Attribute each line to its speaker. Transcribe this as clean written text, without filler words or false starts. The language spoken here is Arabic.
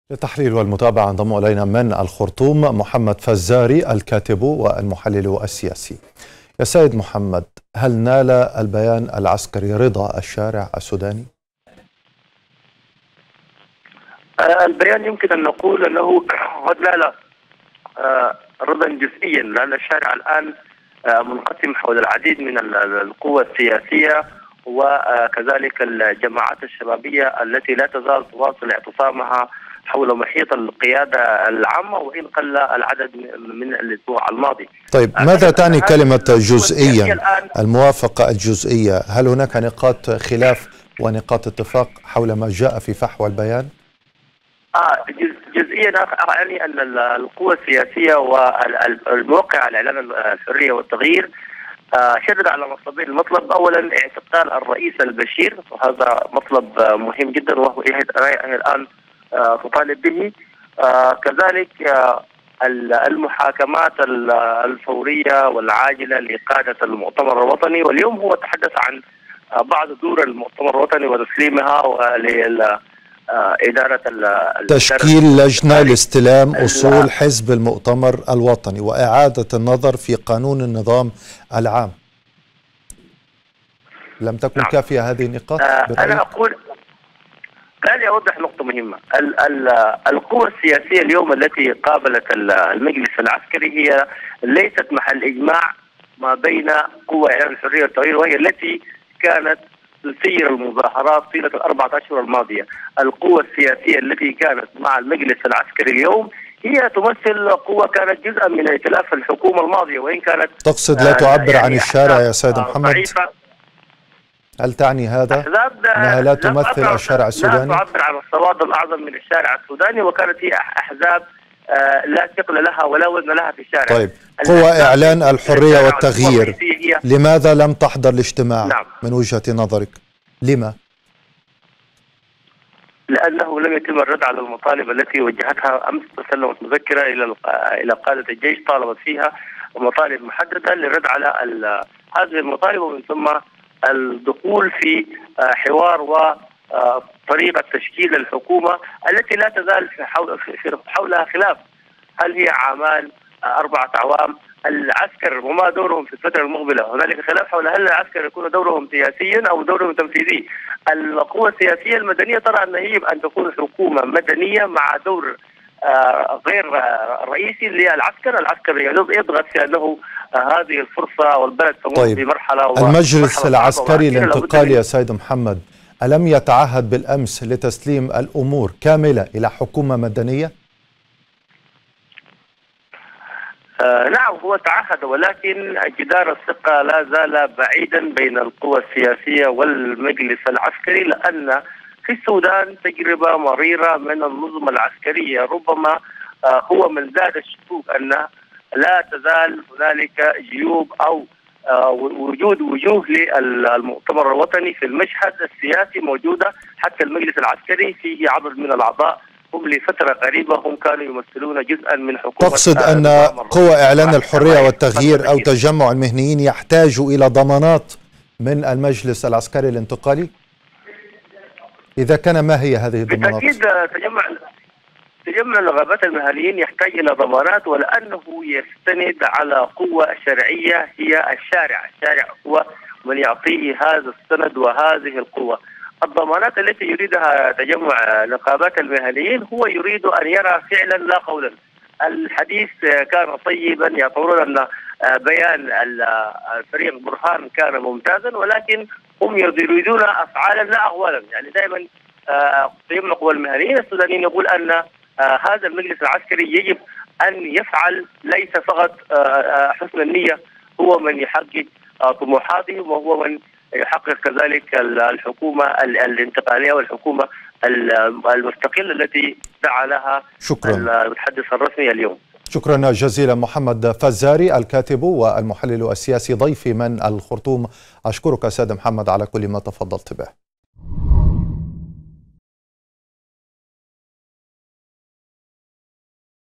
Speaker 1: للتحليل والمتابعة انضم إلينا من الخرطوم محمد فزاري الكاتب والمحلل السياسي. يا سيد محمد، هل نال البيان العسكري رضا الشارع السوداني؟
Speaker 2: البيان يمكن أن نقول أنه قد نال رضا جزئيا، لأن الشارع الآن منقسم حول العديد من القوى السياسية وكذلك الجماعات الشبابية التي لا تزال تواصل اعتصامها حول محيط القيادة العامة، وإن قل العدد من الأسبوع الماضي.
Speaker 1: طيب، ماذا تعني كلمة جزئيا؟ الموافقة الجزئية، هل هناك نقاط خلاف ونقاط اتفاق حول ما جاء في فحوى البيان؟
Speaker 2: جزئيا يعني أن القوى السياسية والموقع على إعلان الحرية والتغيير شدد على مطلبين. المطلب أولا اعتقال الرئيس البشير، وهذا مطلب مهم جدا وهو الآن تطالب به. كذلك المحاكمات الفورية والعاجلة لقادة المؤتمر الوطني، واليوم هو تحدث عن بعض دور المؤتمر الوطني وتسليمها إدارة
Speaker 1: تشكيل لجنة لاستلام أصول حزب المؤتمر الوطني وإعادة النظر في قانون النظام العام. لم تكن كافية هذه النقاط؟
Speaker 2: أنا أقول دعني أوضح نقطة مهمة. القوى السياسية اليوم التي قابلت المجلس العسكري هي ليست محل إجماع ما بين قوى إعلان الحرية والتغيير، وهي التي كانت تسير المظاهرات طيلة الأربعة أشهر الماضية. القوى السياسية التي كانت مع المجلس العسكري اليوم هي تمثل قوة كانت جزءا من ائتلاف الحكومة الماضية، وإن كانت
Speaker 1: تقصد لا تعبر عن الشارع يا سيد محمد؟ هل تعني هذا أنها لا تمثل الشارع السوداني؟
Speaker 2: لا تعبر عن الصواب الأعظم من الشارع السوداني، وكانت هي أحزاب لا ثقل لها ولا وزن لها في الشارع.
Speaker 1: طيب، قوى إعلان الحرية والتغيير لماذا لم تحضر الاجتماع؟
Speaker 2: نعم.
Speaker 1: من وجهة نظرك لما؟
Speaker 2: لأنه لم يتم الرد على المطالب التي وجهتها أمس. تسلمت مذكرة إلى قادة الجيش طالبت فيها مطالب محددة للرد على هذه المطالب، ومن ثم الدخول في حوار وطريقة تشكيل الحكومة التي لا تزال حولها خلاف. هل هي عامان 4 أعوام؟ العسكر وما دورهم في الفترة المقبلة؟ هنالك خلاف حول هل العسكر يكون دورهم سياسيا أو دورهم تنفيذي. القوى السياسية المدنية ترى أن يجب أن تكون حكومة مدنية مع دور غير رئيسي للعسكر. العسكر يضغط في أنه هذه الفرصة والبلد تمر في مرحلة.
Speaker 1: المجلس العسكري الانتقالي يا سيد محمد ألم يتعهد بالأمس لتسليم الأمور كاملة إلى حكومة مدنية؟
Speaker 2: نعم، هو تعهد، ولكن جدار الثقة لا زال بعيدا بين القوى السياسية والمجلس العسكري، لأن في السودان تجربة مريرة من النظم العسكرية ربما هو من زاد الشكوك أن لا تزال هنالك جيوب أو وجود وجوه للمؤتمر الوطني في المشهد السياسي موجودة. حتى المجلس العسكري فيه عدد من الأعضاء هم لفترة قريبة هم كانوا يمثلون جزءا من حكومة.
Speaker 1: تقصد أن قوى إعلان الحرية والتغيير أو تجمع المهنيين يحتاجوا إلى ضمانات من المجلس العسكري الانتقالي؟ إذا كان، ما هي هذه الضمانات؟
Speaker 2: بالتأكيد تجمع النقابات المهنيين يحتاج إلى ضمانات، ولأنه يستند على قوة شرعية هي الشارع هو من يعطيه هذا السند وهذه القوة. الضمانات التي يريدها تجمع نقابات المهنيين هو يريد أن يرى فعلا لا قولا. الحديث كان طيبا، يقولون أن بيان الفريق برهان كان ممتازا، ولكن هم يريدون أفعالا لا أقوالا. يعني دائما تجمع قوى المهنيين السودانيين يقول أن هذا المجلس العسكري يجب أن يفعل ليس فقط حسن النية، هو من يحقق طموحاتهم، وهو من يحقق كذلك الحكومة الانتقالية والحكومة المستقلة التي دعا لها المتحدث الرسمي اليوم.
Speaker 1: شكرا جزيلا محمد فزاري الكاتب والمحلل السياسي ضيفي من الخرطوم. أشكرك سيد محمد على كل ما تفضلت به.